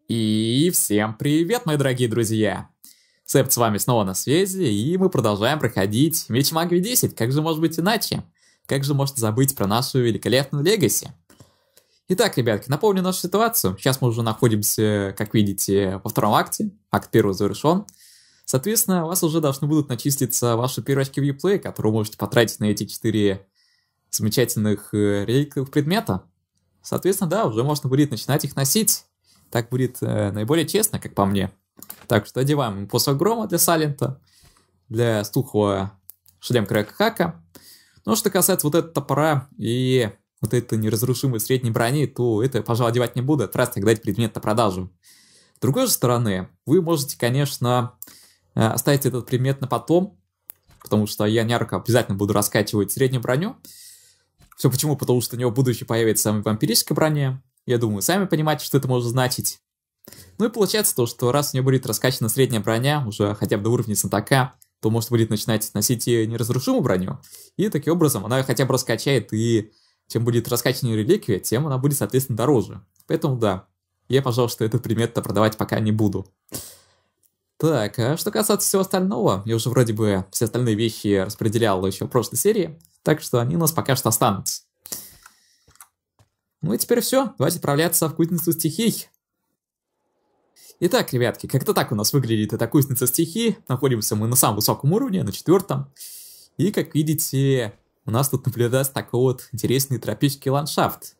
И всем привет, мои дорогие друзья! Сэп с вами снова на связи, и мы продолжаем проходить Ведьмак 10. Как же может быть иначе? Как же можно забыть про нашу великолепную легаси? Итак, ребятки, напомню нашу ситуацию. Сейчас мы уже находимся, как видите, во втором акте. Акт первый завершен. Соответственно, у вас уже должны будут начислиться ваши первые очки в Uplay, которые вы можете потратить на эти 4 замечательных реликтовых предмета. Соответственно, да, уже можно будет начинать их носить. Так будет наиболее честно, как по мне. Так что одеваем посох грома для Салента, для стухлого шлем Крэк-Хака. Но что касается вот этого топора и вот этой неразрушимой средней брони, то это, пожалуй, одевать не буду, это раз тогда дать предмет на продажу. С другой же стороны, вы можете, конечно, оставить этот предмет на потом, потому что я ярко обязательно буду раскачивать среднюю броню. Все почему? Потому что у него в будущем появится вампирическая броня. Я думаю, сами понимаете, что это может значить. Ну и получается то, что раз у нее будет раскачана средняя броня, уже хотя бы до уровня знатока, то может будет начинать носить и неразрушимую броню. И таким образом она хотя бы раскачает, и чем будет раскачаннее реликвия, тем она будет, соответственно, дороже. Поэтому да, я, пожалуй, что этот предмет-то продавать пока не буду. Так, а что касается всего остального, я уже вроде бы все остальные вещи распределял еще в прошлой серии, так что они у нас пока что останутся. Ну и теперь все, давайте отправляться в кузницу стихий. Итак, ребятки, как-то так у нас выглядит эта кузница стихий. Находимся мы на самом высоком уровне, на 4-м. И, как видите, у нас тут наблюдается такой вот интересный тропический ландшафт.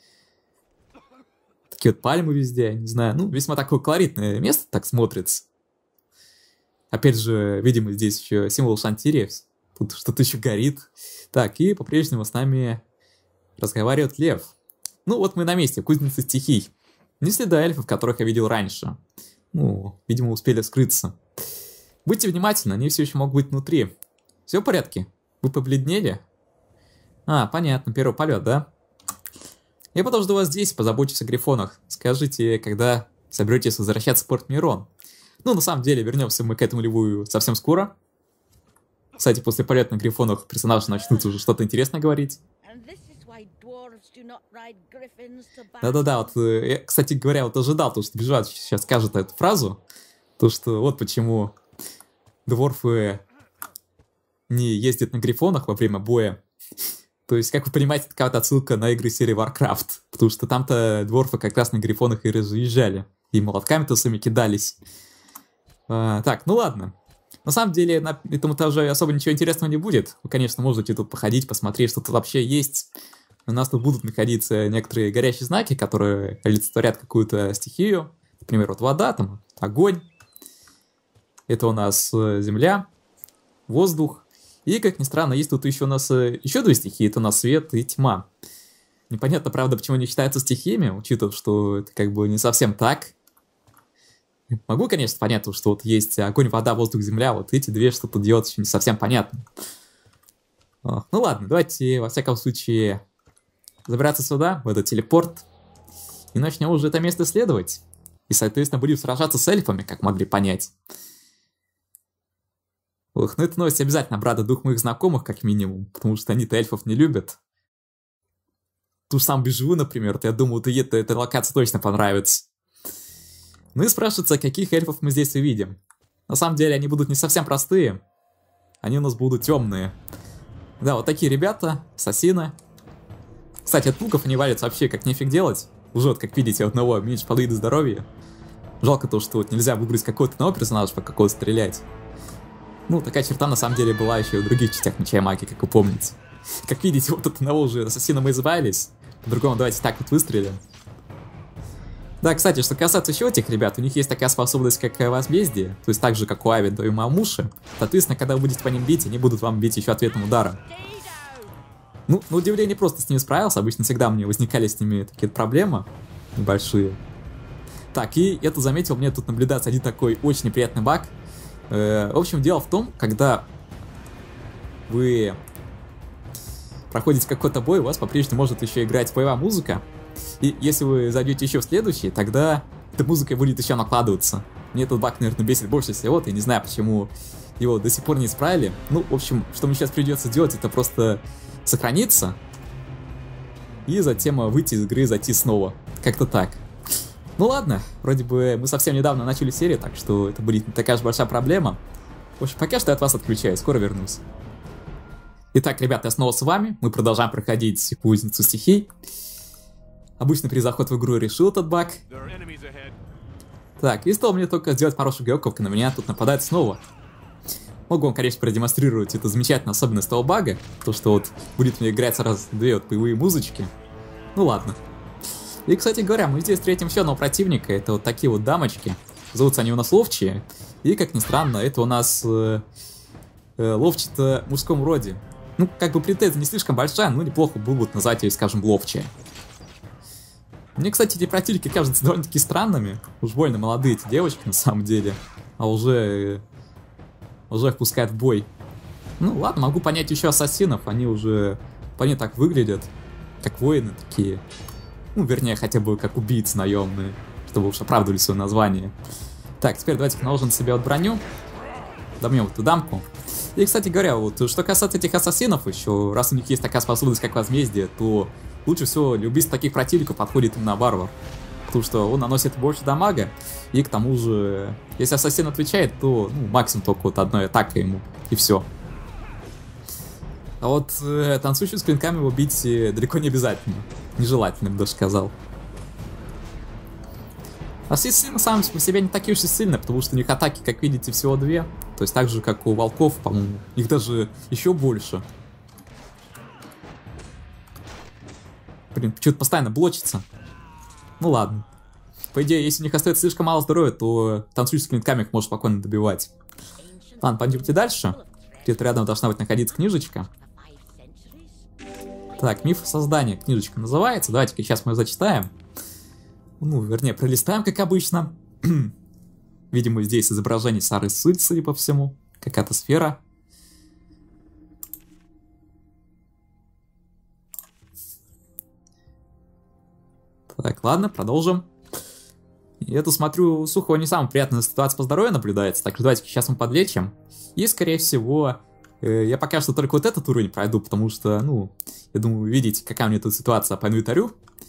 Такие вот пальмы везде, не знаю, ну, весьма такое колоритное место так смотрится. Опять же, видимо, здесь еще символ Шантири, тут что-то еще горит. Так, и по-прежнему с нами разговаривает лев. Ну, вот мы на месте, кузница стихий. Не следа эльфов, которых я видел раньше. Ну, видимо, успели скрыться. Будьте внимательны, они все еще могут быть внутри. Все в порядке? Вы побледнели? А, понятно, первый полет, да? Я подожду вас здесь, позабочусь о грифонах. Скажите, когда соберетесь возвращаться в Порт Мирон. Ну, на самом деле, вернемся мы к этому льву совсем скоро. Кстати, после полета на грифонах персонажи начнут уже что-то интересное говорить. Да-да-да, вот я, кстати говоря, вот ожидал, то, что Бежат сейчас скажет эту фразу, то, что вот почему дворфы не ездят на грифонах во время боя. То есть, как вы понимаете, это какая-то отсылка на игры серии Warcraft, потому что там-то дворфы как раз на грифонах и разъезжали, и молотками-то своими кидались. Так, ну ладно. На самом деле, на этом этаже особо ничего интересного не будет. Вы, конечно, можете тут походить, посмотреть, что тут вообще есть. У нас тут будут находиться некоторые горящие знаки, которые олицетворят какую-то стихию. Например, вот вода, там, огонь. Это у нас земля, воздух. И, как ни странно, есть тут еще у нас еще 2 стихии. Это у нас свет и тьма. Непонятно, правда, почему они считаются стихиями, учитывая, что это как бы не совсем так. Могу, конечно, понять, что вот есть огонь, вода, воздух, земля. Вот эти 2, что тут делать, еще не совсем понятно. Ну ладно, давайте, во всяком случае, забираться сюда, в этот телепорт, и начнем уже это место исследовать. И, соответственно, будем сражаться с эльфами, как могли понять. Ох, ну это новость обязательно обрадует 2 моих знакомых, как минимум, потому что они-то эльфов не любят. Ту же самую Бежу, например, я думаю, вот ей-то эта локация точно понравится. Ну и спрашивается, каких эльфов мы здесь увидим. На самом деле, они будут не совсем простые. Они у нас будут темные. Да, вот такие ребята, ассасины. Кстати, от луков они валятся вообще как нефиг делать. Уже вот, как видите, у одного меньше половины здоровья. Жалко то, что вот нельзя выбрать какого-то одного персонажа, по какого стрелять. Ну, такая черта на самом деле была еще и в других частях Меча и Магии, как вы помните. Как видите, вот от одного уже ассасина мы избавились. По-другому давайте так вот выстрелим. Да, кстати, что касается еще этих ребят, у них есть такая способность, как возмездие. То есть так же, как у Авида и Мамуши. Соответственно, когда вы будете по ним бить, они будут вам бить еще ответным ударом. Ну, на удивление, просто с ними справился. Обычно всегда мне возникали с ними такие проблемы небольшие. Так, и это заметил, мне тут наблюдается один такой очень неприятный баг. В общем, дело в том, когда вы проходите какой-то бой, у вас по-прежнему может еще играть боевая музыка. И если вы зайдете еще в следующий, тогда эта музыка будет еще накладываться. Мне этот баг, наверное, бесит больше всего. Я не знаю, почему его до сих пор не исправили. Ну, в общем, что мне сейчас придется сделать, это просто сохраниться и затем выйти из игры, зайти снова. Как-то так. Ну ладно, вроде бы мы совсем недавно начали серию, так что это будет не такая же большая проблема. В общем, пока что я от вас отключаюсь, скоро вернусь. Итак, ребята, я снова с вами. Мы продолжаем проходить кузницу стихий. Обычно при заходе в игру решил этот баг. Так, и стоило мне только сделать пару шагов, на меня тут нападает снова. Могу вам, конечно, продемонстрировать эту замечательную особенность того бага. То, что вот будет мне играть сразу две вот боевые музычки. Ну ладно. И, кстати говоря, мы здесь встретим еще одного противника. Это вот такие вот дамочки. Зовутся они у нас ловчие. И, как ни странно, это у нас ловчие-то в мужском роде. Ну, как бы претензия не слишком большая, но неплохо было бы назвать ее, скажем, ловчие. Мне, кстати, эти противники кажутся довольно-таки странными. Уж больно молодые эти девочки, на самом деле. А уже их пускают в бой. Ну, ладно, могу понять еще ассасинов. Они уже вполне так выглядят. Как воины такие. Ну, вернее, хотя бы как убийцы наемные. Чтобы уж оправдывали свое название. Так, теперь давайте наложим на себя вот броню. Добьем эту дамку. И, кстати говоря, вот что касается этих ассасинов еще, раз у них есть такая способность, как возмездие, то лучше всего для убийства таких противников подходит именно варвар. Потому что он наносит больше дамага, и к тому же, если ассасин отвечает, то максимум только вот одной атакой ему, и все. А вот танцующим с клинками убить далеко не обязательно. Нежелательно, я бы даже сказал. Ассасины сами по себе не такие уж и сильные, потому что у них атаки, как видите, всего две. То есть так же, как у волков, по-моему. Их даже еще больше. Блин, что-то постоянно блочится. Ну ладно. По идее, если у них остается слишком мало здоровья, то танцующий с клинками их может спокойно добивать. Ладно, пойдемте дальше. Где-то рядом должна быть находиться книжечка. Так, миф создания. Книжечка называется. Давайте-ка сейчас мы ее зачитаем. Ну, вернее, пролистаем, как обычно. Видимо, здесь изображение Сары Суль, судя по всему. Какая-то сфера. Так, ладно, продолжим. И это, смотрю, Сухого не самая приятная ситуация по здоровью наблюдается. Так что давайте сейчас мы подлечим. И, скорее всего, я пока что только вот этот уровень пройду, потому что, ну, я думаю, вы видите, какая у меня тут ситуация по инвентарю.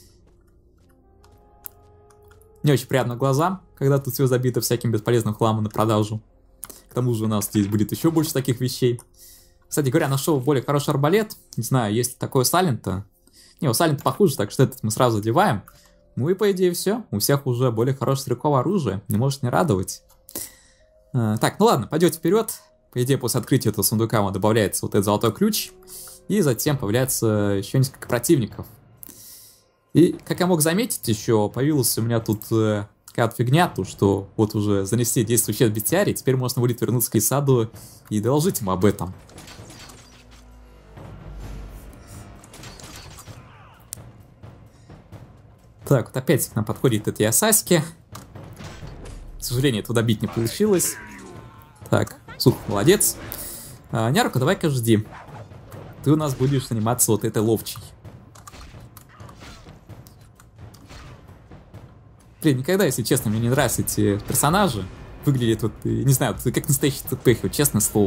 Не очень приятно глазам, когда тут все забито всяким бесполезным хламом на продажу. К тому же у нас здесь будет еще больше таких вещей. Кстати говоря, нашел более хороший арбалет. Не знаю, есть ли такое у Салента. Не, у Салента похуже, так что этот мы сразу одеваем. Ну и по идее все. У всех уже более хорошее стрелковое оружие. Не может не радовать. Так, ну ладно, пойдете вперед. По идее, после открытия этого сундука добавляется вот этот золотой ключ. И затем появляется еще несколько противников. И, как я мог заметить, еще появилась у меня тут какая-то фигня, то что вот уже занесли действующий бестиарий, теперь можно будет вернуться к Исаду и доложить ему об этом. Так, вот опять к нам подходит эта Ясаськи. К сожалению, этого добить не получилось. Так, Сух, молодец. Нярука, давай-ка жди. Ты у нас будешь заниматься вот этой ловчей. Блин, никогда, если честно, мне не нравятся эти персонажи. Выглядят вот, не знаю, как настоящий ТПХ, вот, честное слово.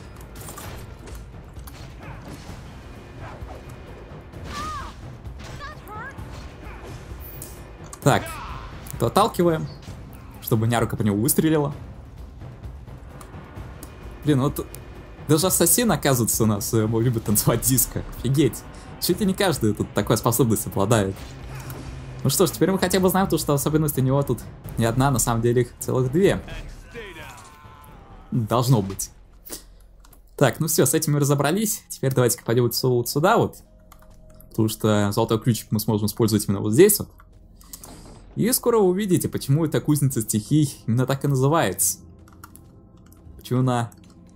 Так, это отталкиваем, чтобы Нярука по нему выстрелила. Блин, вот даже ассасин, оказывается, у нас любит танцевать диско. Офигеть. Чуть ли не каждый тут такой способность обладает. Ну что ж, теперь мы хотя бы знаем, что особенность у него тут не одна, на самом деле их целых две. Должно быть. Так, ну все, с этим мы разобрались. Теперь давайте-ка пойдем вот сюда вот. Потому что золотой ключик мы сможем использовать именно вот здесь вот. И скоро вы увидите, почему эта кузница стихий именно так и называется. Почему она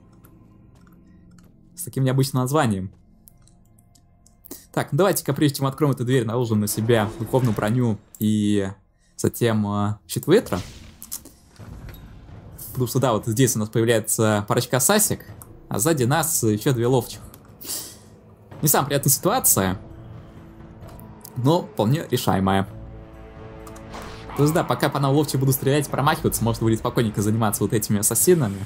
с таким необычным названием. Так, ну давайте-ка, прежде чем откроем эту дверь, наложим на себя духовную броню и затем щит ветра. Потому что, да, вот здесь у нас появляется парочка сасек, а сзади нас еще две ловчих. Не самая приятная ситуация, но вполне решаемая. То есть, да, пока по нам ловче буду стрелять и промахиваться, можно будет спокойненько заниматься вот этими ассасинами.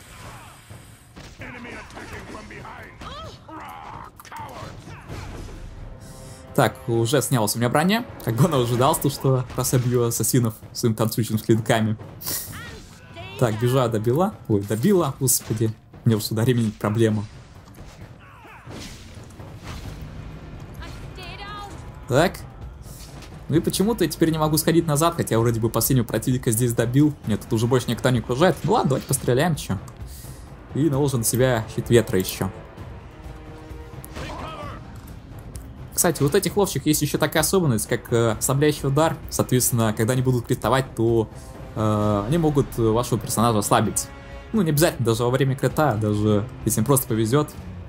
Так, уже снялась у меня броня. Как бы она ожидалась, то что разобью ассасинов своими танцующими клинками. Так, бежа добила. Ой, добила, господи. Мне уже сюда ремень проблема. Так. Ну и почему-то я теперь не могу сходить назад, хотя вроде бы последнего противника здесь добил. Нет, тут уже больше никто не окружает. Ну ладно, давайте постреляем, чё. И наложим на себя щит ветра еще. Кстати, вот этих ловчих есть еще такая особенность, как саблящий удар. Соответственно, когда они будут критовать, то они могут вашего персонажа ослабить. Ну, не обязательно даже во время крита, даже если им просто повезет.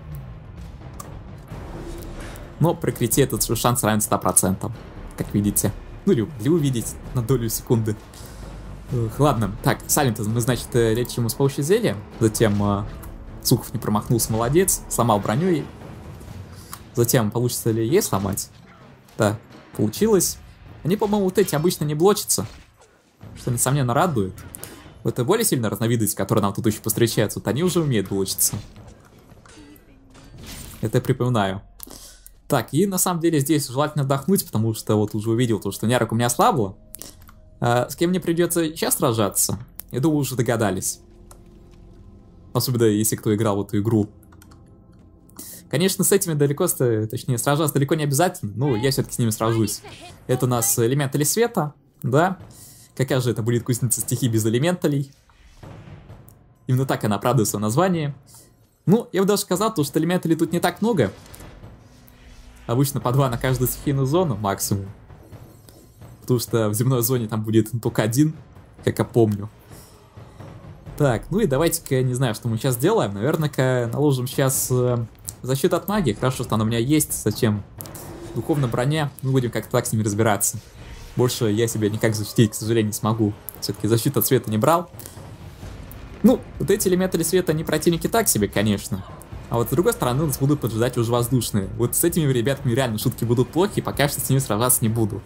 Но при крите этот шанс равен 100%, как видите. Ну или могли увидеть на долю секунды. Ладно, так, Салента мы, значит, лечим ему с помощью зелья. Затем Сухов не промахнулся, молодец, сломал броню ей. Затем, получится ли ей сломать? Да, получилось. Они, по-моему, вот эти обычно не блочатся, что, несомненно, радует. Это более сильная разновидность, которая нам тут еще повстречается. Вот они уже умеют блочиться. Это я припоминаю. Так, и на самом деле здесь желательно отдохнуть, потому что вот уже увидел то, что Нярок у меня слабла. С кем мне придется сейчас сражаться, я думаю, уже догадались. Особенно, если кто играл в эту игру. Конечно, с этими далеко, точнее, сражаться далеко не обязательно, но я все-таки с ними сражусь. Это у нас элементали света, да. Какая же это будет кузница стихий без элементалей? Именно так она оправдывает свое название. Ну, я бы даже сказал, что элементалей тут не так много. Обычно по 2 на каждую стихийную зону максимум. Потому что в земной зоне там будет только 1, как я помню. Так, ну и давайте-ка, не знаю, что мы сейчас делаем. Наверное-ка наложим сейчас защиту от магии. Хорошо, что она у меня есть. Зачем? Духовная броня. Мы будем как-то так с ними разбираться. Больше я себя никак защитить, к сожалению, не смогу. Все-таки защиту от света не брал. Ну, вот эти элементали света, они противники так себе, конечно. А вот с другой стороны нас будут поджидать уже воздушные. Вот с этими ребятами реально шутки будут плохи, пока что с ними сражаться не буду.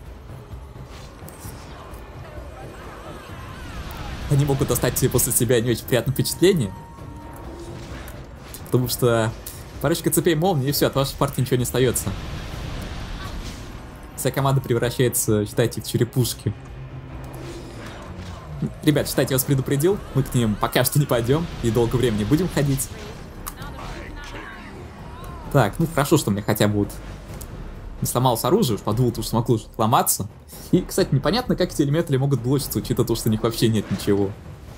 Они могут оставить после себя не очень приятное впечатление. Потому что парочка цепей молнии, и все, от вашей партии ничего не остается. Вся команда превращается, считайте, в черепушки. Ребят, считайте, я вас предупредил. Мы к ним пока что не пойдем и долгое время не будем ходить. Так, ну хорошо, что мне хотя бы вот не сломалось оружие, уж подумал, что могло сломаться. И, кстати, непонятно, как эти элементали могут блочиться, учитывая то, что у них вообще нет ничего.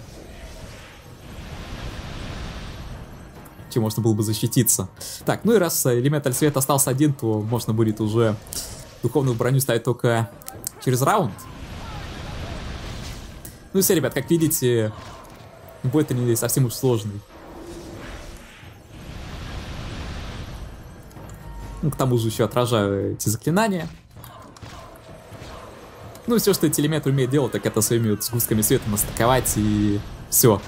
Чем можно было бы защититься. Так, ну и раз элементаль света остался один, то можно будет уже духовную броню ставить только через раунд. Ну и все, ребят, как видите, бой-то не совсем уж сложный. Ну, к тому же еще отражаю эти заклинания. Ну, все, что эти элементы умеют делать, так это своими вот сгустками света настаковать, и все.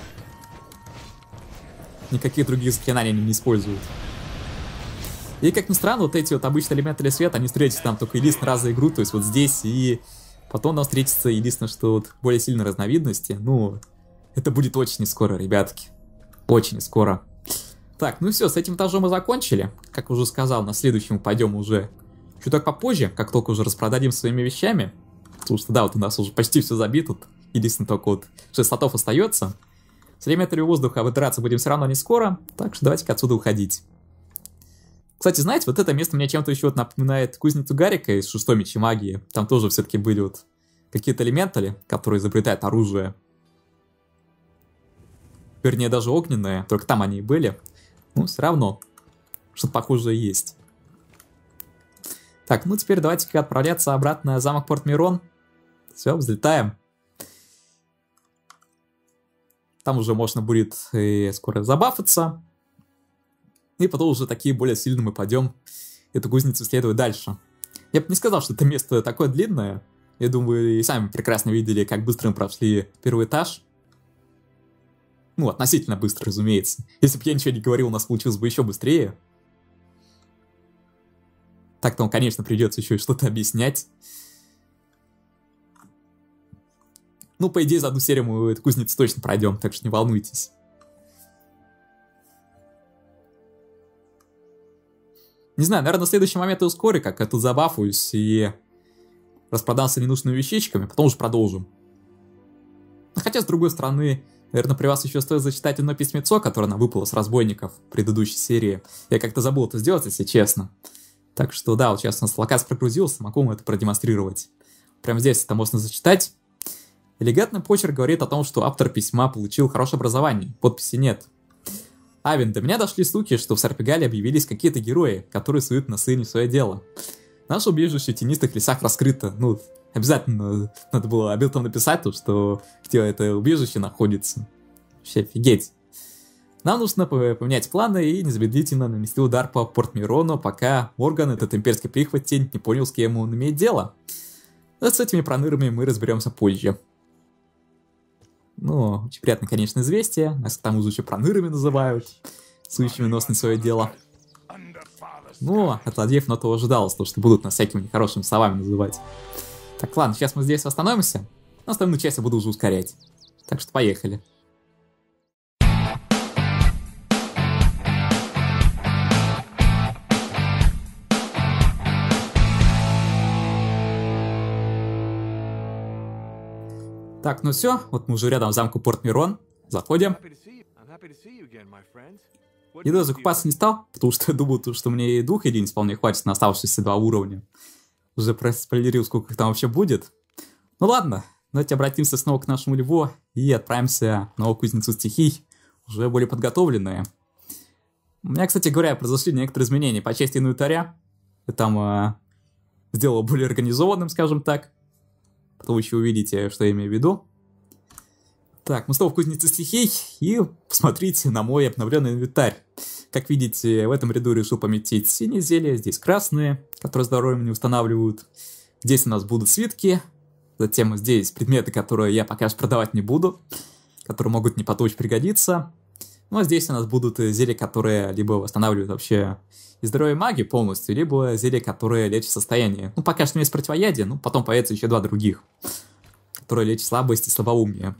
Никаких других заклинаний они не используют. И, как ни странно, вот эти вот обычные элементы света, они встретятся там только единственный раз за игру, то есть вот здесь, и потом нам встретится единственное, что вот более сильной разновидности. Ну, это будет очень скоро, ребятки. Очень скоро. Так, ну все, с этим этажом мы закончили. Как уже сказал, на следующем пойдем уже чуток попозже, как только уже распродадим своими вещами. Потому что, да, вот у нас уже почти все забито. Единственное, только вот 6 слотов остается. С элементами воздуха выдраться будем все равно не скоро, так что давайте-ка отсюда уходить. Кстати, знаете, вот это место мне чем-то еще вот напоминает кузницу Гарика из 6-й мечи магии. Там тоже все-таки были вот какие-то элементали, которые изобретают оружие. Вернее, даже огненные, только там они и были. Ну, все равно, что-то похожее есть. Так, ну теперь давайте-ка отправляться обратно в замок Порт-Мирон. Все, взлетаем. Там уже можно будет и скоро забафаться. И потом уже такие более сильные мы пойдем эту кузницу исследовать дальше. Я бы не сказал, что это место такое длинное. Я думаю, вы и сами прекрасно видели, как быстро мы прошли первый этаж. Ну, относительно быстро, разумеется. Если бы я ничего не говорил, у нас получилось бы еще быстрее. Так-то, конечно, придется еще и что-то объяснять. Ну, по идее, за одну серию мы эту кузницу точно пройдем, так что не волнуйтесь. Не знаю, наверное, на следующий момент я ускорю, как я тут забафуюсь и распродался ненужными вещичками, потом уже продолжим. Хотя, с другой стороны, наверное, при вас еще стоит зачитать одно письмецо, которое нам выпало с разбойников в предыдущей серии. Я как-то забыл это сделать, если честно. Так что да, вот сейчас у нас локация прогрузился, могу вам это продемонстрировать. Прямо здесь это можно зачитать. Элегантный почерк говорит о том, что автор письма получил хорошее образование, подписи нет. Авен, до меня дошли слухи, что в Сарпегале объявились какие-то герои, которые суют носы не в свое дело. Наше убежище в тенистых лесах раскрыто. Ну, обязательно надо было об этом написать, то, что где это убежище находится. Вообще офигеть. Нам нужно поменять планы и незамедлительно нанести удар по Порт-Мирону, пока Морган, этот имперский прихвостень, не понял, с кем он имеет дело. А с этими пронырами мы разберемся позже. Ну, очень приятно, конечно, известие. Нас к тому же еще пронырами называют, сующими нос на свое дело. Но от ладьев на то ожидалось, то, что будут нас всякими нехорошими словами называть. Так, ладно, сейчас мы здесь остановимся. Но остальную часть я буду уже ускорять. Так что поехали. Так, ну все, вот мы уже рядом с замком Порт-Мирон. Заходим. Еду закупаться не стал, потому что я думал, что мне и 2 единиц вполне хватит на оставшиеся 2 уровня. Уже проспойлерил, сколько их там вообще будет. Ну ладно, давайте обратимся снова к нашему льву и отправимся в новую кузницу стихий, уже более подготовленные. У меня, кстати говоря, произошли некоторые изменения по части инвентаря. Я там сделал более организованным, скажем так. Потом вы еще увидите, что я имею в виду. Так, мы снова в кузнице стихий, и посмотрите на мой обновленный инвентарь. Как видите, в этом ряду решил поместить синие зелья, здесь красные, которые здоровье мне устанавливают. Здесь у нас будут свитки, затем здесь предметы, которые я пока что продавать не буду, которые могут не поточь пригодиться. Ну а здесь у нас будут зелья, которые либо восстанавливают вообще и здоровье магии полностью, либо зелья, которые лечат состояние. Ну пока что у меня есть противоядие, ну потом появится еще 2 других, которые лечат слабость и слабоумие.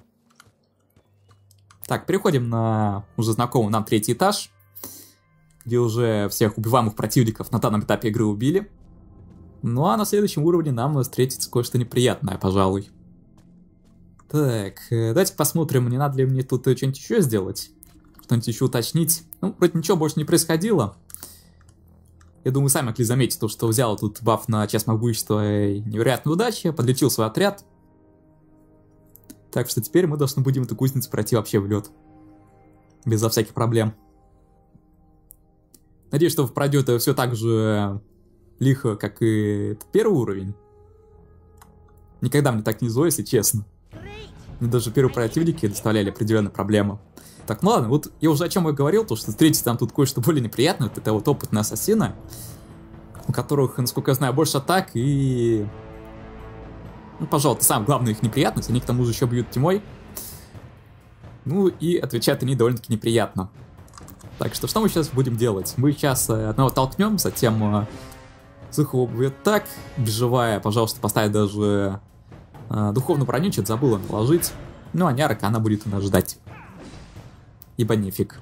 Так, переходим на уже знакомый нам 3-й этаж, где уже всех убиваемых противников на данном этапе игры убили. Ну а на следующем уровне нам встретится кое-что неприятное, пожалуй. Так, давайте посмотрим, не надо ли мне тут что-нибудь еще сделать, что-нибудь еще уточнить. Ну, вроде ничего больше не происходило. Я думаю, сами могли заметить то, что взял тут баф на часть могущества и невероятной удачи, подлечил свой отряд. Так что теперь мы должны будем эту кузницу пройти вообще в лед. Безо всяких проблем. Надеюсь, что пройдет все так же лихо, как и первый уровень. Никогда мне так не зло, если честно. Мне даже первые противники доставляли определенные проблемы. Так, ну ладно, вот я уже о чем я говорил, то что встретить там тут кое-что более неприятное. Вот это вот опытные ассасины, у которых, насколько я знаю, больше атак и... Ну, пожалуй, это самая главная их неприятность, они к тому же еще бьют тьмой. Ну и отвечают они довольно-таки неприятно. Так что мы сейчас будем делать? Мы сейчас одного толкнем, затем Зыхова убьет так, бежевая, пожалуйста, поставить даже духовную броню, что-то забыла наложить. Ну а Нярока, она будет у нас ждать. Ибо нефиг.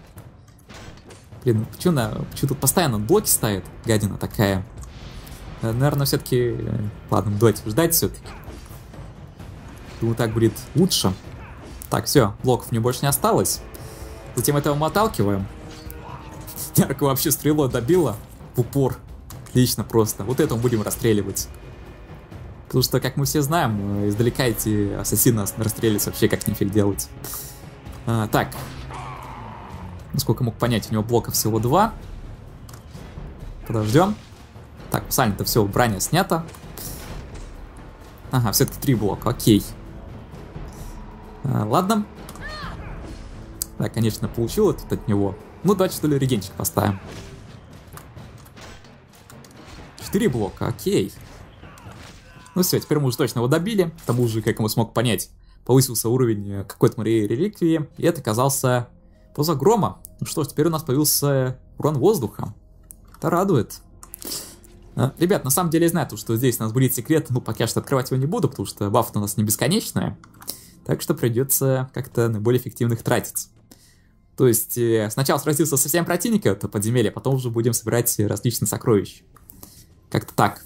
Блин, почему тут постоянно блоки ставит, гадина такая? Наверное, все-таки... Ладно, давайте ждать все-таки. Думаю, так будет лучше. Так, все, блоков мне больше не осталось. Затем этого мы отталкиваем. Ярко вообще стрелой добила в упор. Отлично просто. Вот это мы будем расстреливать. Потому что, как мы все знаем, издалека эти ассасины расстреливаются вообще как нифиг делать. Так. Насколько мог понять, у него блоков всего 2. Подождем. Так, специально-то все, броня снята. Ага, все-таки 3 блока, окей. Ладно. Да, конечно, получил это от него. Ну, давайте что ли регенчик поставим. 4 блока, окей. Ну все, теперь мы уже точно его добили. К тому же, как мы смог понять, повысился уровень какой-то реликвии. И это оказался поза грома. Ну что ж, теперь у нас появился урон воздуха. Это радует. Ребят, на самом деле я знаю, что здесь у нас будет секрет, но пока что открывать его не буду, потому что баф у нас не бесконечная. Так что придется как-то наиболее эффективно их тратить. То есть сначала сразиться со всеми противниками, это подземелье, потом уже будем собирать различные сокровища. Как-то так.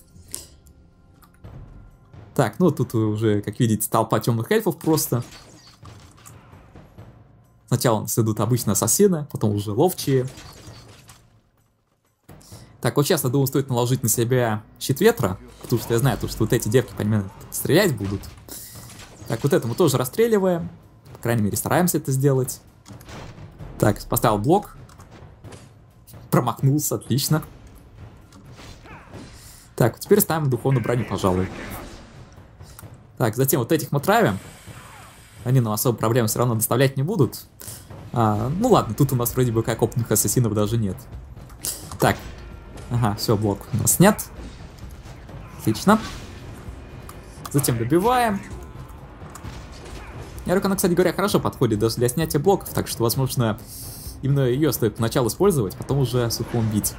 Так, ну тут уже, как видите, толпа темных эльфов просто. Сначала у нас идут обычные ассасины, потом уже ловчие. Так, вот сейчас, я думаю, стоит наложить на себя щит ветра, потому что я знаю, что вот эти девки по ним стрелять будут. Так, вот это мы тоже расстреливаем. По крайней мере, стараемся это сделать. Так, поставил блок. Промахнулся, отлично. Так, теперь ставим духовную броню, пожалуй. Так, затем вот этих мы травим. Они нам особо проблем все равно доставлять не будут. Ну ладно, тут у нас вроде бы как опытных ассасинов даже нет. Так. Ага, все, блок у нас снят. Отлично. Затем добиваем. Ярука, она, кстати говоря, хорошо подходит даже для снятия блоков, так что, возможно, именно ее стоит поначалу использовать, потом уже сухом бить.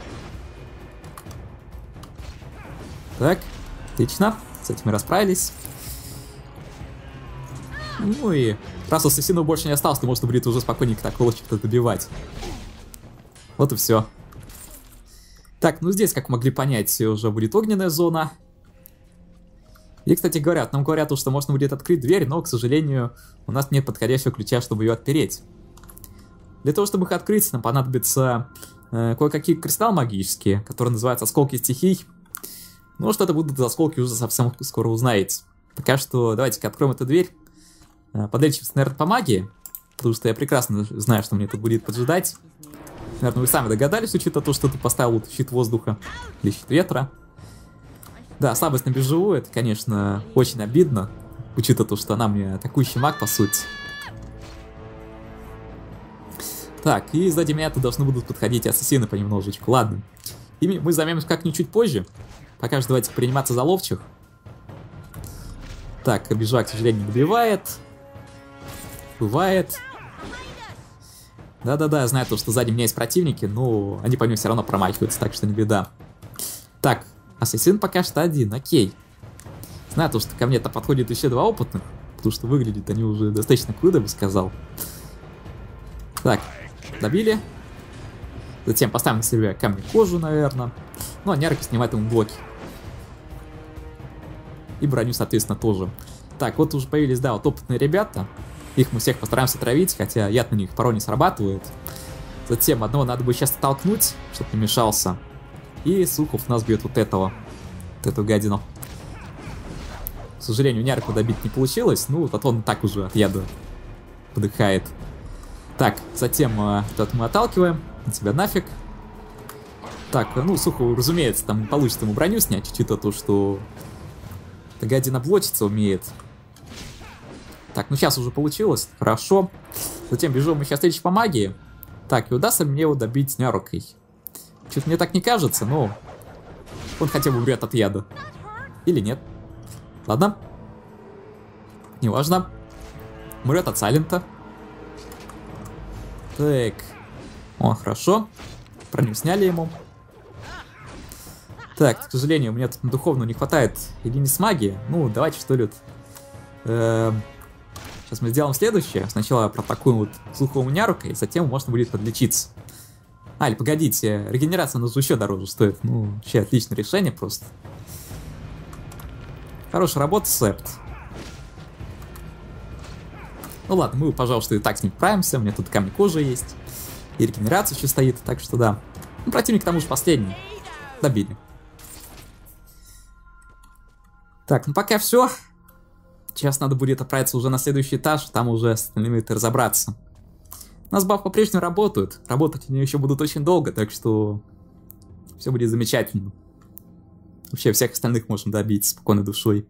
Так, отлично. С этим мы расправились. Ну и раз ассасинов больше не осталось, то можно будет уже спокойненько так волочек-то добивать. Вот и все. Так, ну здесь, как могли понять, уже будет огненная зона. И, кстати, нам говорят, что можно будет открыть дверь, но, к сожалению, у нас нет подходящего ключа, чтобы ее отпереть. Для того, чтобы их открыть, нам понадобится кое-какие кристаллы магические, которые называются осколки стихий. Ну, что это будут за осколки, уже совсем скоро узнаете. Пока что давайте-ка откроем эту дверь. Подлечимся, наверное, по магии, потому что я прекрасно знаю, что мне тут будет поджидать. Наверное, вы сами догадались, учитывая то, что ты поставил щит воздуха или щит ветра. Да, слабость на бежевую, это, конечно, очень обидно, учитывая то, что она мне атакующий маг, по сути. Так, и сзади меня тут должны будут подходить ассасины понемножечку. Ладно, ими мы займемся как-нибудь чуть позже. Пока же давайте приниматься за ловчих. Так, бежак, к сожалению, не добивает. Бывает. Да-да-да, я знаю то, что сзади меня есть противники, но они по ним все равно промахиваются, так что не беда. Так, ассасин пока что один, окей. Знаю то, что ко мне-то подходит еще два опытных, потому что выглядят они уже достаточно круто, я бы сказал. Так, добили. Затем поставим на себя камень кожу, наверное. Ну, а Нярка снимает ему блоки. И броню, соответственно, тоже. Так, вот уже появились, да, вот опытные ребята. Их мы всех постараемся травить, хотя яд на них порой не срабатывает. Затем одного надо бы сейчас толкнуть, чтобы не мешался. И Сухов нас бьет вот этого. Вот эту гадину. К сожалению, Нярку добить не получилось. Ну, вот он так уже от яда подыхает. Так, затем этот мы отталкиваем. На тебя нафиг. Так, ну, Сухову, разумеется, там получится ему броню снять, чуть-чуть то, что эта гадина блочиться умеет. Так, ну сейчас уже получилось, хорошо. Затем бежим мы сейчас речь по магии. Так, и удастся мне его добить Нярукой. Что-то мне так не кажется, но он хотя бы умрет от яда. Или нет. Ладно. Неважно. Умрет от Сайлента. Так. О, хорошо. Броню сняли ему. Так, к сожалению, у меня тут на духовную не хватает единиц магии. Ну, давайте что ли. Сейчас мы сделаем следующее. Сначала проатакуем вот Сухого Нярукой, затем можно будет подлечиться. Или погодите, регенерация у нас еще дороже стоит. Ну, вообще отличное решение просто. Хорошая работа, Септ. Ну ладно, мы, пожалуйста, и так с ним справимся. У меня тут камень кожи есть. И регенерация еще стоит, так что да. Ну, противник к тому же последний. Добили. Так, ну пока все. Сейчас надо будет отправиться уже на следующий этаж, там уже с остальными разобраться. У нас баф по-прежнему работают. Работать они еще будут очень долго, так что все будет замечательно. Вообще всех остальных можем добить спокойной душой.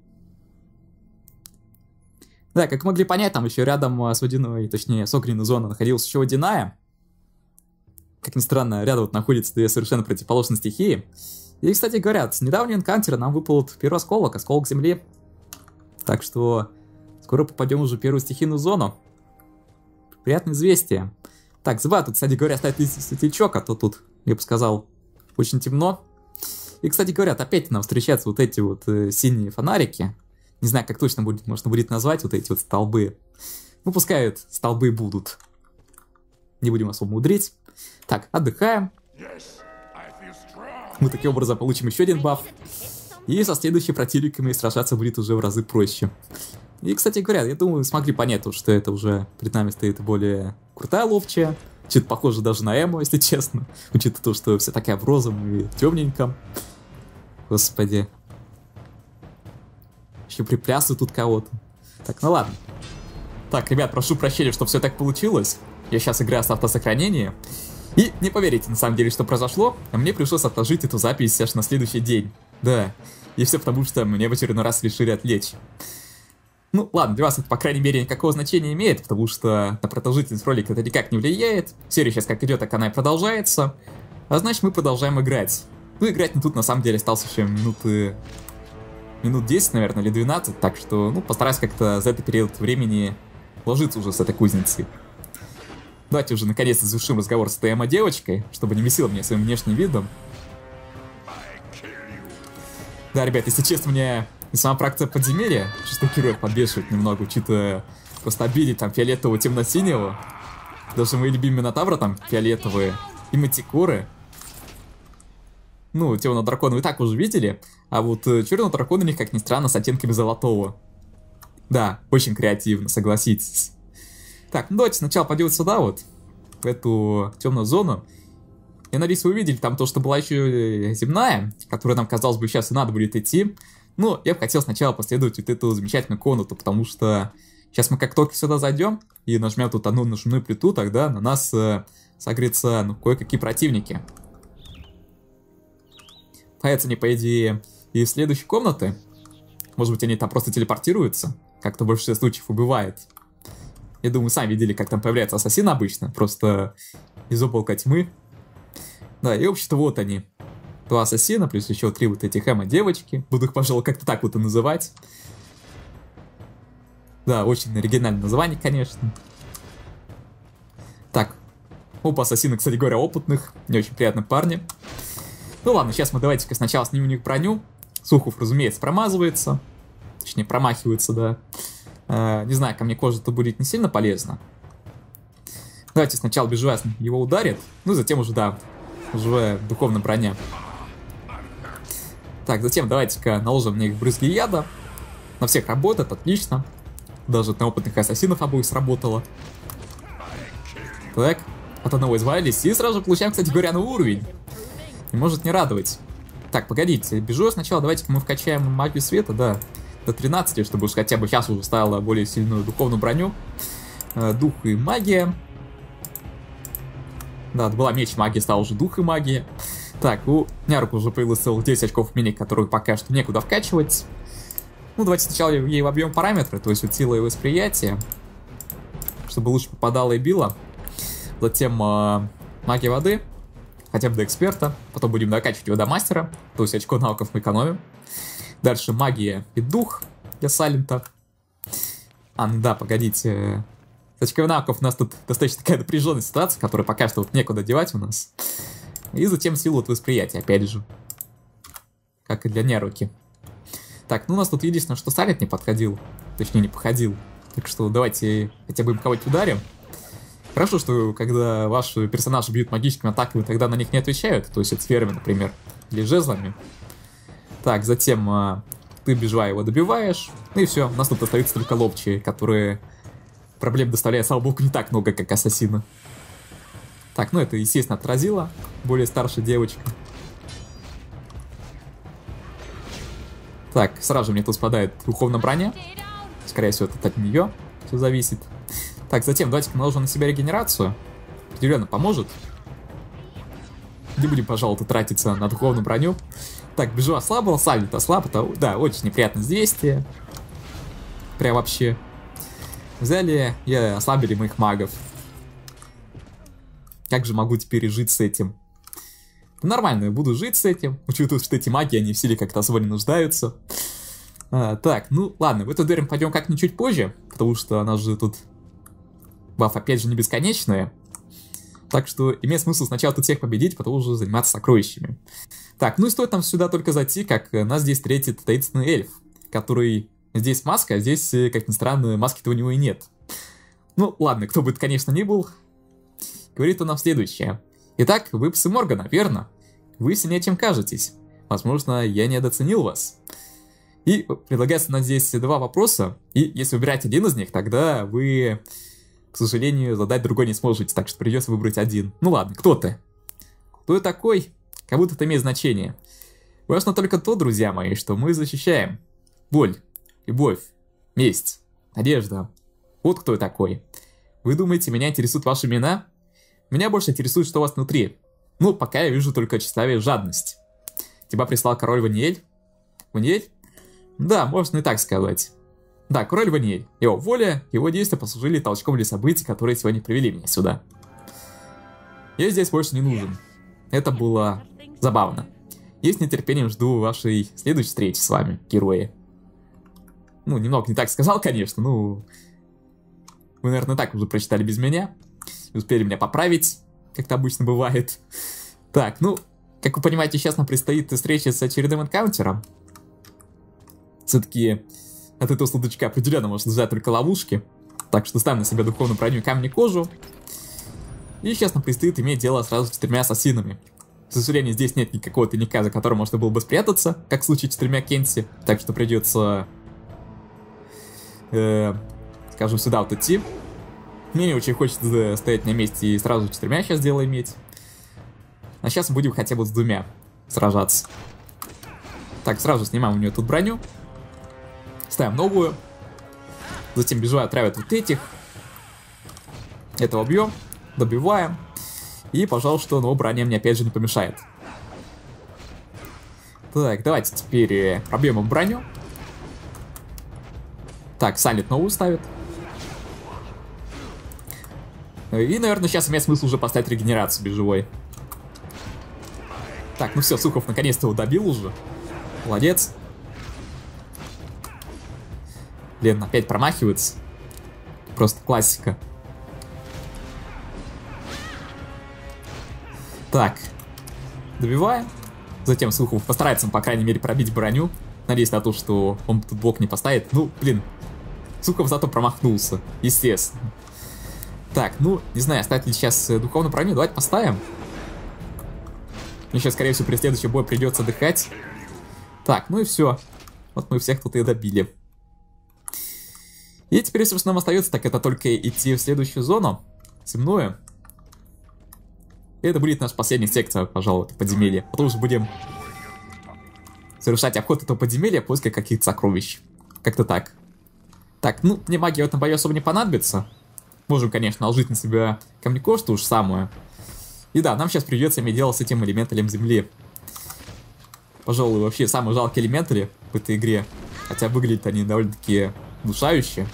Да, как могли понять, там еще рядом с водяной, точнее с огненной зоной находилась еще водяная. Как ни странно, рядом вот находятся две совершенно противоположные стихии. И, кстати говоря, с недавнего энкантера нам выпал первый осколок, осколок земли. Так что скоро попадем уже в первую стихийную зону. Приятное известие. Так, забываю, тут, кстати говоря, ставить светлячок, а то тут, я бы сказал, очень темно. И, кстати говоря, опять нам встречаются вот эти вот синие фонарики. Не знаю, как точно можно будет назвать вот эти вот столбы. Ну, пускай столбы будут. Не будем особо мудрить. Так, отдыхаем. Мы таким образом получим еще один баф. И со следующими противниками сражаться будет уже в разы проще. И, кстати говоря, я думаю, смогли понять, что это уже перед нами стоит более крутая ловчая. Что-то похоже даже на Эмо, если честно. Учитывая то, что вся такая в розовом и темненьком. Господи. Еще приплясывают тут кого-то. Так, ну ладно. Так, ребят, прошу прощения, что все так получилось. Я сейчас играю с автосохранением. И не поверите, на самом деле, что произошло. Мне пришлось отложить эту запись аж на следующий день. Да. И все потому, что мне в очередной раз решили отвлечь. Ну, ладно, для вас это, по крайней мере, никакого значения имеет, потому что на продолжительность ролика это никак не влияет. Серия сейчас как идет, так она и продолжается. А значит, мы продолжаем играть. Ну, играть мне тут, на самом деле, осталось еще минут 10, наверное, или 12, так что, ну, постараюсь как-то за этот период времени ложиться уже с этой кузницей. Давайте уже наконец-то завершим разговор с этой Эмо-девочкой, чтобы не бесила меня своим внешним видом. Да, ребят, если честно, мне и сама фракция подземелья шестокирует подбешивает немного, учитывая просто обилие там фиолетового, темно-синего. Даже мои любимые Минотавры там фиолетовые и Мантикоры. Ну, темного дракона вы так уже видели, а вот черного дракона у них, как ни странно, с оттенками золотого. Да, очень креативно, согласитесь. Так, ну давайте сначала пойдем сюда вот, в эту темную зону. Я надеюсь, вы увидели там то, что была еще земная, которая нам, казалось бы, сейчас и надо будет идти. Но я бы хотел сначала последовать вот эту замечательную комнату, потому что сейчас мы как только сюда зайдем и нажмем тут одну нажимную плиту, тогда на нас согреются, ну, кое-какие противники. Появятся они, по идее, из следующей комнаты. Может быть, они там просто телепортируются, как-то в большинстве случаев и бывает. Я думаю, сами видели, как там появляется ассасин обычно, просто из облака тьмы. Да, и общем-то вот они. 2 ассасина, плюс еще 3 вот этих Эмо-девочки. Буду их, пожалуй, как-то так вот и называть. Да, очень оригинальное название, конечно. Так. Оба ассасина, кстати говоря, опытных. Не очень приятные парни. Ну ладно, сейчас мы давайте-ка сначала снимем у них броню. Сухов, разумеется, промазывается. Точнее, промахивается, да. Не знаю, ко мне кожа-то будет не сильно полезна. Давайте сначала безжалостно его ударит. Ну, затем уже, да, уже духовная броня. Так, затем давайте-ка наложим на них брызги яда. На всех работает, отлично. Даже на опытных ассасинов обоих сработало. Так, от одного избавились. И сразу же получаем, кстати говоря, новый уровень. Не может не радовать. Так, погодите, бежу сначала, давайте-ка мы вкачаем магию света, да, до 13, чтобы уж хотя бы сейчас уже стала более сильную духовную броню. Дух и магия. Да, была меч магии, стал уже дух и магия. Так, у Нярук уже появилось целых 10 очков мини, которых пока что некуда вкачивать. Ну, давайте сначала ей вобьем параметры, то есть вот сила и восприятие, чтобы лучше попадала и била. Затем магия воды, хотя бы до эксперта. Потом будем докачивать его до мастера, то есть очко навыков мы экономим. Дальше магия и дух для Сайлента. Ну да, погодите. С очками навыков у нас тут достаточно такая напряженная ситуация, которую пока что вот некуда девать у нас. И затем силу от восприятия, опять же. Как и для Няруки. Так, ну у нас тут единственное, что Сайлент не подходил. Точнее, не походил. Так что давайте хотя бы им кого-нибудь ударим. Хорошо, что когда ваши персонажи бьют магическими атаками, тогда на них не отвечают. То есть от сферами, например, или жезлами. Так, затем ты, бежа, его добиваешь. Ну и все, у нас тут остаются только ловчие, которые проблем доставляют, слава богу, не так много, как ассасина. Так, ну это, естественно, отразила более старшая девочка. Так, сразу же мне тут спадает духовная броня. Скорее всего, это от нее все зависит. Так, затем давайте-ка наложим на себя регенерацию. Определенно поможет. Не будем, пожалуй, тратиться на духовную броню. Так, бежу ослабил, Сайлент ослаб. Это, да, очень неприятное известие. Прям вообще. Взяли и ослабили моих магов. Как же могу теперь жить с этим? Да нормально, я буду жить с этим. Учитывая, что эти маги, они в силе как-то особо не нуждаются. Так, ну ладно, в эту дверь мы пойдем как-нибудь чуть позже. Потому что она же тут... Баф опять же не бесконечная. Так что имеет смысл сначала тут всех победить, потом уже заниматься сокровищами. Так, ну и стоит нам сюда только зайти, как нас здесь встретит таинственный эльф. Который здесь маска, а здесь, как ни странно, маски-то у него и нет. Ну ладно, кто бы это, конечно, ни был. говорит он нам следующее. Итак, вы псы Моргана, верно? Вы сильнее, чем кажетесь. Возможно, я недооценил вас. И предлагается нам здесь два вопроса. И если выбирать один из них, тогда вы, к сожалению, задать другой не сможете. Так что придется выбрать один. Ну ладно, кто ты? Кто я такой? Как будто это имеет значение. Важно только то, друзья мои, что мы защищаем. Боль, любовь, месть, надежда. Вот кто я такой. Вы думаете, меня интересуют ваши имена? Меня больше интересует, что у вас внутри. Ну, пока я вижу только тщеславие и жадность. Тебя прислал король Ваниэль? Ваниэль? Да, можно и так сказать. Да, король Ваниэль. Его воля, его действия послужили толчком для событий, которые сегодня привели меня сюда. Я здесь больше не нужен. Это было забавно. Я с нетерпением жду вашей следующей встречи с вами, герои. Ну, немного не так сказал, конечно, ну... Вы, наверное, так уже прочитали без меня. Успели меня поправить, как это обычно бывает. Так, ну, как вы понимаете, сейчас нам предстоит встреча с очередным энкаунтером. Все-таки от этого сундучка определенно можно ждать только ловушки. Так что ставим на себя духовную броню и камень и кожу. И сейчас нам предстоит иметь дело сразу с 4 ассасинами. К сожалению, здесь нет никакого тайника, за которым можно было бы спрятаться, как в случае с 4 Кенси. Так что придется, скажем, сюда вот идти. Мне не очень хочется стоять на месте и сразу 4 сейчас дело иметь. А сейчас мы будем хотя бы с 2 сражаться. Так, сразу снимаем у нее тут броню. Ставим новую. Затем бежу отравят вот этих. Этого бьем. Добиваем. И, пожалуйста, но броня мне опять же не помешает. Так, давайте теперь пробьем им броню. Так, Салит новую ставит. И, наверное, сейчас имеет смысл уже поставить регенерацию бежевой. Так, ну все, Сухов наконец-то его добил уже. Молодец. Блин, опять промахивается. Просто классика. Так. Добиваем. Затем Сухов постарается, по крайней мере, пробить броню. Надеюсь на то, что он тут блок не поставит. Ну, блин. Сухов зато промахнулся. Естественно. Так, ну, не знаю, оставить ли сейчас духовную броню. Давайте поставим. Мне сейчас, скорее всего, при следующем бою придется отдыхать. Так, ну и все. Вот мы всех тут и добили. И теперь все, что нам остается, так это только идти в следующую зону. Земную. И это будет наша последняя секция, пожалуй, подземелья. Потом уже будем совершать обход этого подземелья в поиске каких-то сокровищ. Как-то так. Так, ну, мне магия в этом бою особо не понадобится. Можем, конечно, наложить на себя камнекож, то же самое. И да, нам сейчас придется иметь дело с этим элементалем земли. Пожалуй, вообще самые жалкие элементали в этой игре. Хотя выглядят они довольно-таки внушающе.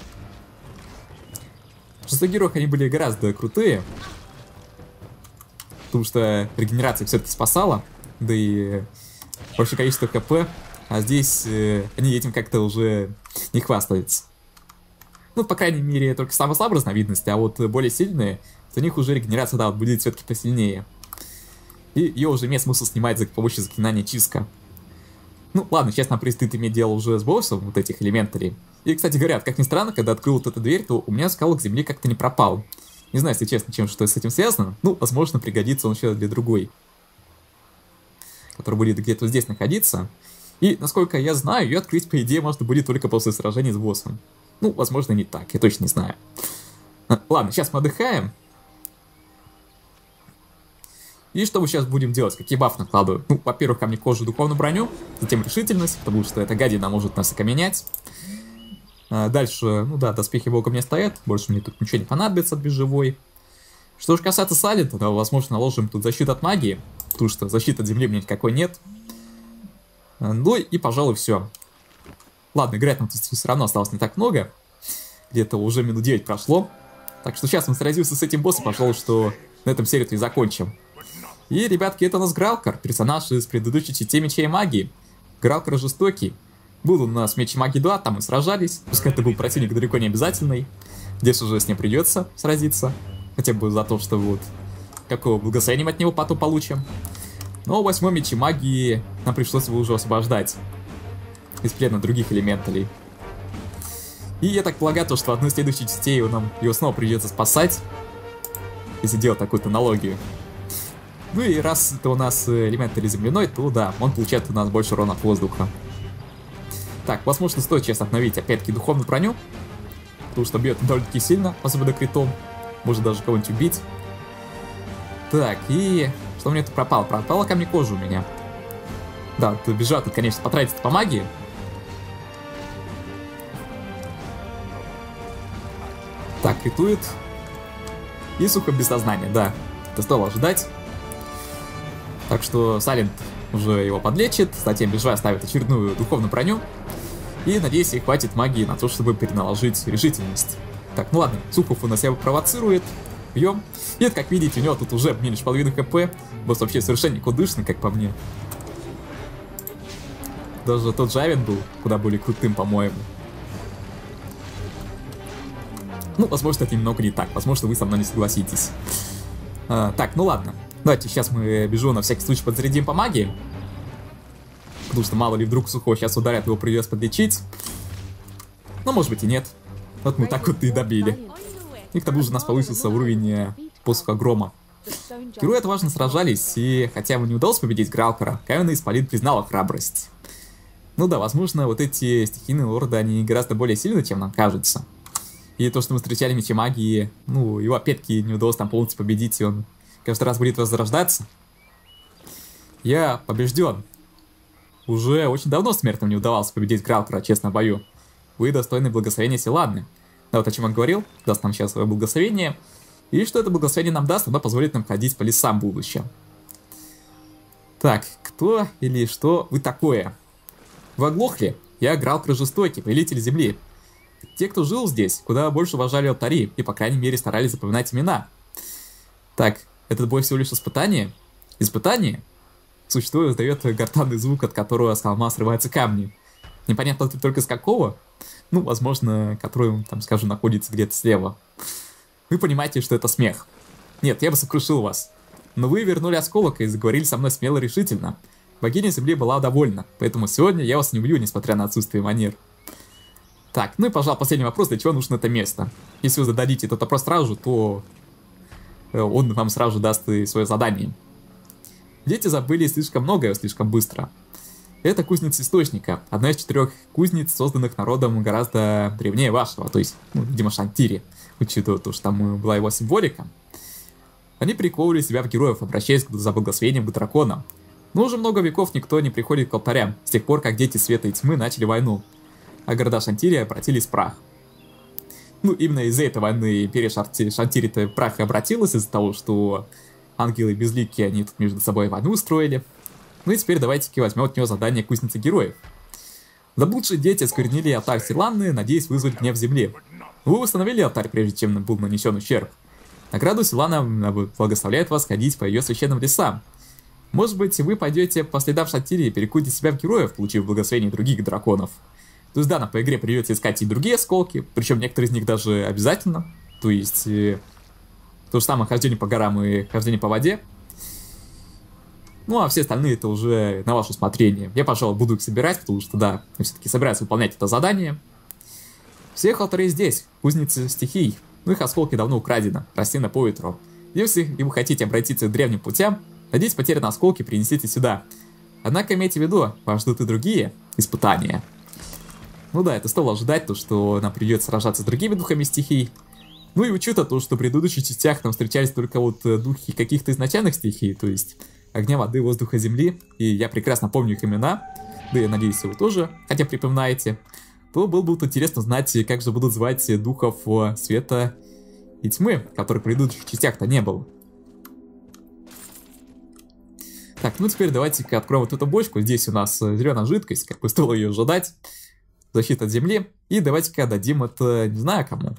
В шестых героях они были гораздо крутые. Потому что регенерация все-таки спасала. Да и большое количество КП. А здесь они этим как-то уже не хвастаются. Ну, по крайней мере, только самые слабые разновидности, а вот более сильные, за них уже регенерация, да, вот будет все-таки посильнее. И ее уже имеет смысл снимать за помощью заклинания чистка. Ну, ладно, сейчас нам предстоит иметь дело уже с боссом вот этих элементарей. И, кстати говоря, как ни странно, когда открыл вот эту дверь, то у меня скалок земли как-то не пропал. Не знаю, если честно, чем что с этим связано. Ну, возможно, пригодится он еще для другой, который будет где-то здесь находиться. И, насколько я знаю, ее открыть, по идее, можно будет только после сражения с боссом. Ну, возможно, не так, я точно не знаю. Ладно, сейчас мы отдыхаем. И что мы сейчас будем делать? Какие бафы накладываю? Ну, во-первых, камень кожу, духовную броню, затем решительность, потому что эта гадина может нас окаменять. Дальше, ну да, доспехи бога мне стоят, больше мне тут ничего не понадобится от бежевой. Что же касается Салита, то, возможно, наложим тут защиту от магии, потому что защиты от земли у меня никакой нет. Ну и, пожалуй, все. Ладно, играть нам тут все равно осталось не так много. Где-то уже минут 9 прошло. Так что сейчас мы сразимся с этим боссом, пожалуй, что на этом серию и закончим. И, ребятки, это у нас Гралкар, персонаж из предыдущей части Меча и Магии. Гралкар жестокий. Был у нас Меч и Магии 2, там мы сражались. Пускай это был противник далеко не обязательный. Здесь уже с ним придется сразиться. Хотя бы за то, что вот какого благословения от него потом получим. Но 8-й Меч и Магии нам пришлось его уже освобождать из плена других элементалей. И я так полагаю, что в одной из следующих частей нам его снова придется спасать. если делать такую-то аналогию. Ну и раз это у нас элемент земляной, то да, он получает у нас больше урона от воздуха. Так, возможно, стоит сейчас обновить опять-таки духовную броню, потому что бьет довольно-таки сильно, особенно критом. Может даже кого-нибудь убить. Так, и что у меня тут пропало? Пропала камни кожи у меня. Да, тут бежать, тут, конечно, потратить по магии. Так, критует. И сухо без сознания, да. Это стоило ожидать. Так что Сайлент уже его подлечит, затем Бежа ставит очередную духовную броню. И, надеюсь, ей хватит магии на то, чтобы переналожить решительность. Так, ну ладно, Сухов у нас его провоцирует. Бьем. И это, как видите, у него тут уже меньше половины хп. Босс вообще совершенно никудышный, как по мне. Даже тот же Авен был куда более крутым, по-моему. Ну, возможно, это немного не так. Возможно, вы со мной не согласитесь. Так, ну ладно. Давайте сейчас мы Бежу на всякий случай подзарядим по магии. Потому что мало ли вдруг Сухого сейчас ударят, его придется подлечить. Ну, может быть и нет. Вот мы так вот и добили. И к тому же у нас получился уровень посуха грома. Герои отважно сражались, и хотя ему не удалось победить Граукара, Каменный Исполин признала храбрость. Ну да, возможно, вот эти стихийные лорды, они гораздо более сильны, чем нам кажется. И то, что мы встречали мечи магии, ну, его опять-таки не удалось там полностью победить, и он каждый раз будет возрождаться. Я побежден. Уже очень давно смертным не удавалось победить Граукара, честно, в бою. Вы достойны благословения Силадны. Да, вот о чем он говорил, даст нам сейчас свое благословение. И что это благословение нам даст, оно позволит нам ходить по лесам в будущем. Так, кто или что вы такое? Вы оглохли? Я Граукар жестокий, повелитель земли. Те, кто жил здесь, куда больше уважали алтари и, по крайней мере, старались запоминать имена. Так, этот бой всего лишь испытание? Испытание? Существо издает гортанный звук, от которого с холма срываются камни. Непонятно только с какого. Ну, возможно, который, там, скажу, находится где-то слева. Вы понимаете, что это смех. Нет, я бы сокрушил вас. Но вы вернули осколок и заговорили со мной смело и решительно. Богиня Земли была довольна, поэтому сегодня я вас не убью, несмотря на отсутствие манер. Так, ну и, пожалуй, последний вопрос, для чего нужно это место. Если вы зададите этот вопрос сразу, то он вам сразу даст и свое задание. Дети забыли слишком многое слишком быстро. Это кузница Источника, одна из 4 кузниц, созданных народом гораздо древнее вашего, то есть, ну, видимо, Шантири, учитывая то, что там была его символика. Они приковывали себя в героев, обращаясь за благословением к драконам. Но уже много веков никто не приходит к алтарям, с тех пор, как дети света и тьмы начали войну, а города Шантири обратились в прах. Ну, именно из-за этой войны империя Шантири-то в прах и обратилась, из-за того, что ангелы безликие, они тут между собой войну устроили. Ну и теперь давайте-ка возьмем от него задание кузницы героев. Заблудшие дети осквернили алтарь Силанны, надеясь вызвать гнев земли. Вы восстановили алтарь, прежде чем был нанесен ущерб. Награду Силана благословляет вас ходить по ее священным лесам. Может быть, вы пойдете по следам Шантири и перекуете себя в героев, получив благословение других драконов. То есть да, по игре придется искать и другие осколки, причем некоторые из них даже обязательно. То есть то же самое хождение по горам и хождение по воде. Ну, а все остальные это уже на ваше усмотрение. Я, пожалуй, буду их собирать, потому что, да, я все-таки собираюсь выполнять это задание. Всех алтарей здесь, кузницы стихий. Ну, их осколки давно украдены, растены по ветру. Если вы хотите обратиться к древним путям, надеюсь, потерянные осколки принесите сюда. Однако имейте в виду, вас ждут и другие испытания. Ну да, это стоило ожидать, то, что нам придется сражаться с другими духами стихий. Ну и учитывая то, что в предыдущих частях нам встречались только вот духи каких-то изначальных стихий, то есть огня, воды, воздуха, земли, и я прекрасно помню их имена, да я надеюсь, вы тоже хотя бы припоминаете, то было бы интересно знать, как же будут звать духов света и тьмы, которых в предыдущих частях-то не было. Так, ну теперь давайте-ка откроем вот эту бочку, здесь у нас зеленая жидкость, как бы стоило ее ожидать, защита от земли, и давайте-ка дадим это, не знаю кому.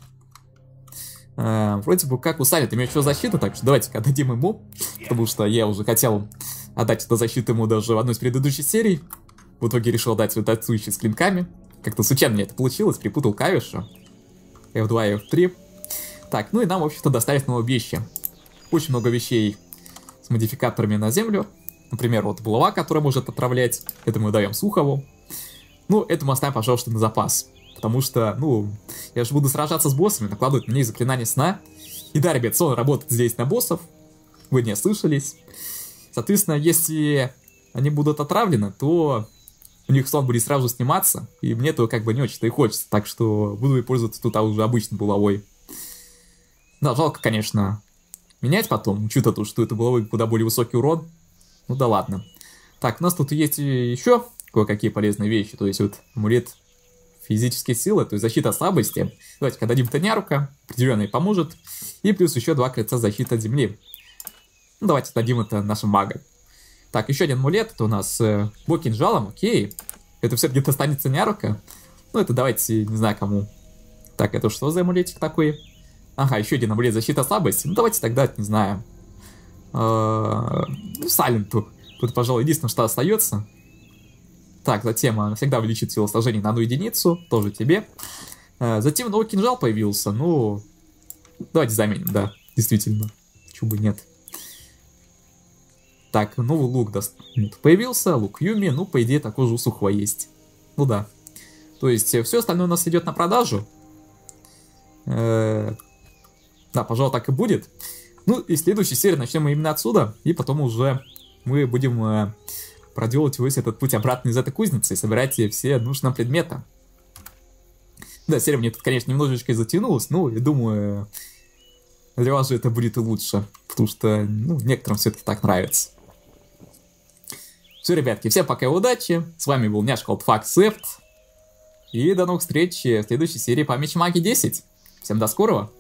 Вроде бы как у Сайлента имеет еще защиту, так что давайте-ка отдадим ему, потому что я уже хотел отдать эту защиту ему даже в одной из предыдущих серий. В итоге решил отдать свой танцующий с клинками. Как-то случайно мне это получилось, припутал клавишу. F2 и F3. Так, ну и нам, в общем-то, достались новые вещи. Очень много вещей с модификаторами на землю. Например, вот булава, которая может отравлять. Это мы даем Сухову. Ну, это мы оставим, пожалуйста, на запас. Потому что, ну, я же буду сражаться с боссами, накладывать на них заклинание сна. И да, ребят, сон работает здесь на боссов. Вы не ослышались. Соответственно, если они будут отравлены, то у них сон будет сразу сниматься. И мне этого как бы не очень-то и хочется. Так что буду пользоваться тут уже обычной булавой. Да, жалко, конечно, менять потом, учитывая то, что это булавой куда более высокий урон. Ну да ладно. Так, у нас тут есть еще кое-какие полезные вещи. То есть вот амулет физические силы, то есть защита от слабости. Давайте-ка дадим Тонярука, определенно и поможет. И плюс еще 2 кольца защиты от земли. Ну, давайте дадим это нашим магам. Так, еще один амулет, это у нас бой кинжалом, окей. Это все где-то останется Тонярука. Ну, это давайте, не знаю кому. Так, это что за амулетик такой? Ага, еще один амулет защиты от слабости. Ну, давайте тогда, не знаю, Сайленту. Тут, пожалуй, единственное, что остается. Так, затем навсегда увеличит силу сражений на 1 единицу, тоже тебе. Затем новый кинжал появился, ну, давайте заменим, да, действительно, чего бы нет. Так, новый лук появился, лук Юми, ну, по идее, такой же у Сухого есть. Ну да. То есть, все остальное у нас идет на продажу. Да, пожалуй, так и будет. Ну, и следующей серии начнем мы именно отсюда, и потом уже мы будем проделать весь этот путь обратно из этой кузницы и собирать все нужные нам предметы. Да, серия мне тут, конечно, немножечко затянулась, но я думаю, для вас же это будет и лучше, потому что, ну, некоторым все это так нравится. Все, ребятки, всем пока и удачи, с вами был Няшка Олдфак Септ, и до новых встреч в следующей серии по Меч Магии 10. Всем до скорого!